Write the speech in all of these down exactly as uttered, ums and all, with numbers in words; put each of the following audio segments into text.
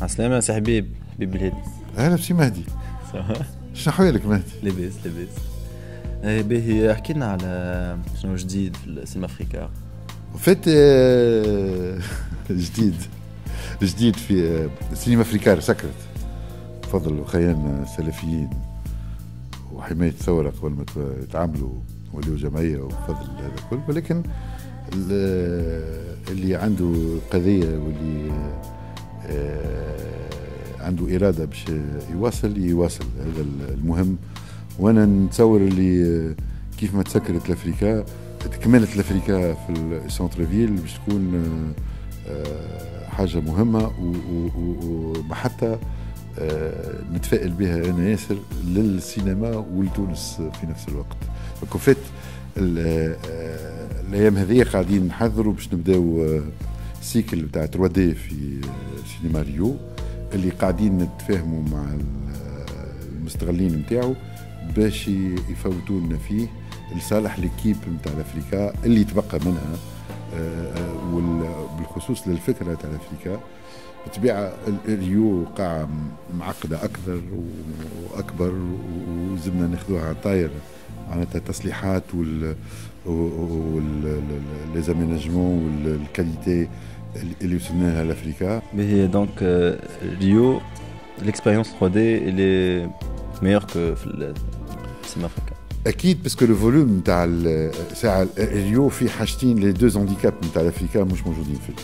عسلامة سي حبيب حبيب بلادي. اهلا بسي مهدي. شنو حوالك مهدي؟ لاباس لاباس. ايه باهي احكي لنا على شنو جديد في السينما افريكا. وفات جديد جديد في السينما افريكا سكرت بفضل اخواننا السلفيين وحمايه الثوره قبل ما يتعاملوا وليوا جمعيه وبفضل هذا الكل، ولكن اللي عنده قضيه واللي عنده اراده باش يواصل يواصل، هذا المهم. وانا نتصور اللي كيف ما تسكرت الافريكا تكملت الافريكا في السنتر فيل باش تكون حاجه مهمه ومحطه نتفائل بها انا ياسر للسينما ولتونس في نفس الوقت. فكفت الايام هذه قاعدين نحضروا باش نبداو سيكل بتاع ثري دي في سينما ريو اللي قاعدين نتفاهموا مع المستغلين نتاعو باش يفوتوا لنا فيه لصالح ليكيب نتاع الافريكا اللي تبقى منها، وبالخصوص للفكره تاع الافريكا. بالطبيعه ريو قاعه معقده اكثر واكبر وزمنا ناخذوها على طاير معناتها التصليحات وال والليزاميناجمون والكاليتي اللي وصلنا لها لافريكا. باهي دونك ريو l'expérience ثري دي اللي meilleure que في السينما افريكا. اكيد باسكو لو فوليوم نتاع ساعه ريو في حاجتين لي دو هانديكاب نتاع الافريكا مش موجودين فيه.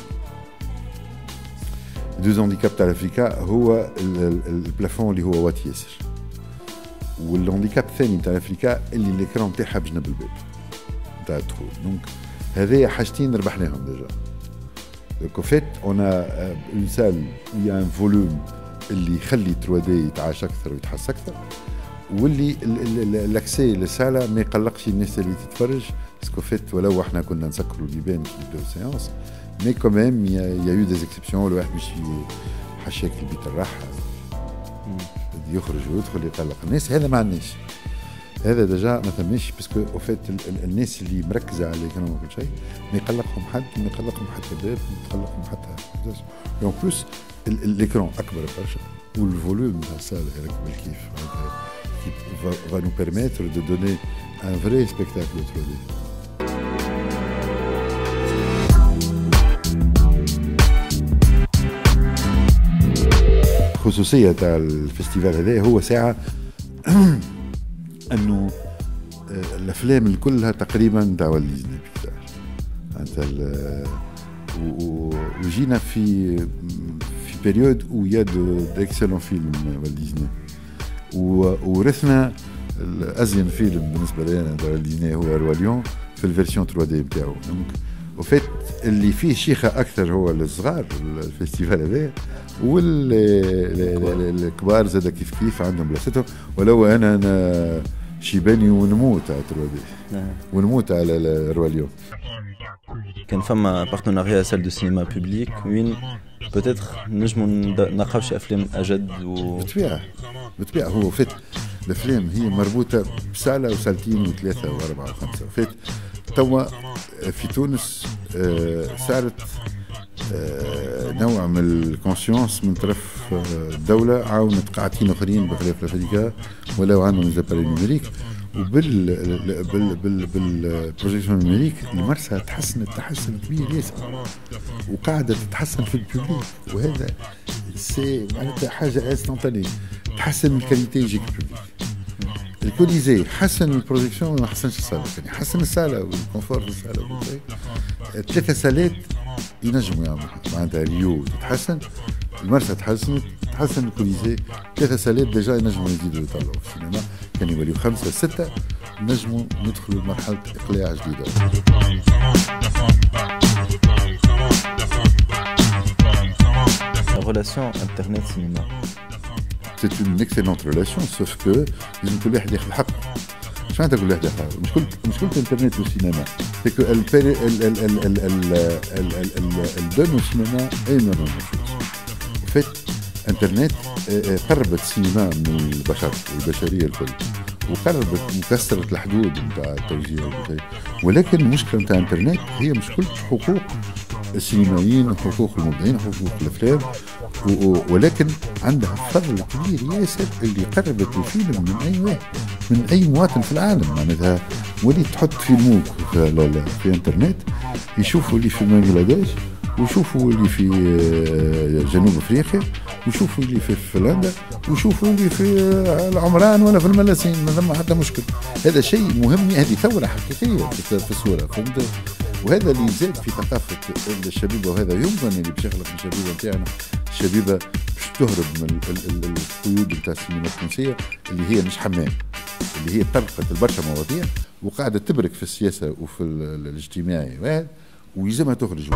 دو هانديكاب تاع الافريكا هو البلافون اللي هو وات ياسر، والهانديكاب الثاني نتاع الافريكا اللي ليكرون نتاعها بجنب الباب نتاع الدخول. دونك هذه حاجتين ربحناهم ديجا. دونك فيت اون اون سال ويا ان فوليوم اللي يخلي ثري دي يتعاش اكثر ويتحس اكثر، واللي الاكسي للساله ما يقلقش الناس اللي تتفرج باسكو فيت ولو احنا كنا نسكروا البيبان في الدو سيونس مي كوميم يا يو دي زيكسيبسيون. الواحد باش حشاك البيت الراحه يخرج ويدخل يقلق الناس، هذا ما عندناش، هذا ديجا ما ثماش باسكو او فيت الناس اللي مركزه على الايكونومي وكل شيء ما يقلقهم حد، ما يقلقهم حتى باب، ما يقلقهم حتى اون بلوس l'écran أكبر برشا والفوليوم تاع الصالة يركب الكيف qui va nous permettre de donner un vrai spectacle ثري دي. الخصوصية تاع الفستيفال هذا هو ساعة أنه الأفلام الكلها تقريبا تاع والت ديزني بيكسار، وجينا في في بيريود où il y a d'excellents films والت ديزني، وورثنا الازين فيلم بالنسبه لنا تاع والت ديزني هو روا ليون في الفيرسيون ثري دي نتاعو. دونك وفات اللي فيه شيخه اكثر هو الصغار الفستيفال هذا، والكبار زاد كيف كيف عندهم بلاصتهم. ولو انا انا شيباني ونموت على ثري دي ونموت على روا ليون. كان فما بارتناريا سال دو سينما بوبليك وين بوتيتر نجمو نلقاو شي افلام اجد و بالطبيعه بالطبيعه هو فات الافلام هي مربوطه بساله وسالتين وثلاثه واربعه وخمسه. فات توا في تونس صارت نوع من الكونسيونس من طرف الدوله، عاونت قاعدين اخرين بخلاف افريكا ولاو عندهم زاباري نيميريك، وبال بال بال بالبروجيكسيون نيميريك المرسى تحسنت تحسن كبير ياسر وقاعده تتحسن في الببليك، وهذا سي معناتها حاجه انستانتاني تحسن الكاليتي يجيك الببليك. الكوليزي حسن البروجيكسيون ما حسنش الصاله، يعني حسن الصاله والكونفور في الصاله وكل شيء. ثلاثه سالات ينجموا يعملوا معناتها ريو تتحسن، المرسى تحسنت تحسن الكوليزي، ثلاثه سالات ديجا ينجموا يزيدوا يطلعوا في السينما، كان يوليو خمسه سته نجموا ندخلوا لمرحله اقلاع جديده. La relation internet-cinéma. C'est une excellente relation, sauf que لازم كل واحد ياخذ حقه. مش معناتها كل واحد ياخذ، مشكلة مشكلة الانترنت والسينما c'est que elle elle elle elle elle elle elle donne au cinéma énormément de choses. En fait, انترنت قربت السينما من البشر والبشرية الكل، وقربت وكسرت الحدود نتاع التوزيع وكذا. ولكن المشكلة نتاع الانترنت هي مشكلة حقوق السينمائيين وحقوق المبدعين وحقوق الافلام ولكن عندها فضل كبير ياسر اللي قربت الفيلم من اي واحد، من اي مواطن في العالم. معناتها وليت تحط فيلموك في, في انترنت يشوفوا اللي في بنغلاديش، وشوفوا اللي في جنوب افريقيا، وشوفوا اللي في فنلندا، وشوفوا اللي في العمران ولا في الملاسين، ما ثم حتى مشكل. هذا شيء مهم، هذه ثوره حقيقيه في الصوره، فهمت؟ وهذا اللي زاد في ثقافه الشبيبه، وهذا يمكن اللي باش يخلق الشبيبه نتاعنا، الشبيبه باش تهرب من القيود نتاع السينما التونسيه اللي هي مش حمام، اللي هي طلقت البرشا مواضيع وقاعده تبرك في السياسه وفي الاجتماعي واحد، ويلزمها تخرج.